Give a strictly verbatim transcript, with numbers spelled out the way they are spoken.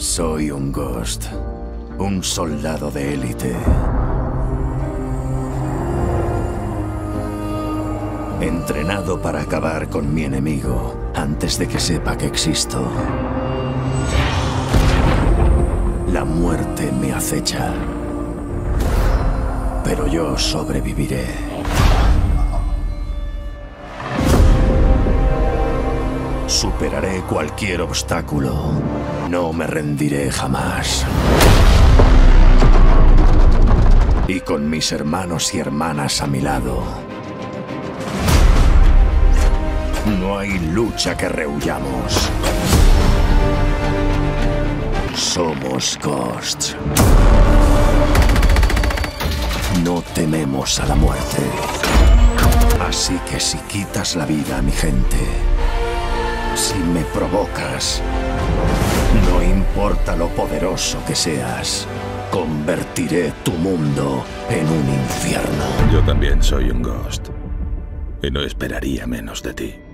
Soy un Ghost, un soldado de élite. Entrenado para acabar con mi enemigo antes de que sepa que existo. La muerte me acecha, pero yo sobreviviré. Superaré cualquier obstáculo. No me rendiré jamás. Y con mis hermanos y hermanas a mi lado, no hay lucha que rehuyamos. Somos Ghosts. No tememos a la muerte. Así que si quitas la vida a mi gente, si me provocas, no importa lo poderoso que seas, convertiré tu mundo en un infierno. Yo también soy un Ghost. Y no esperaría menos de ti.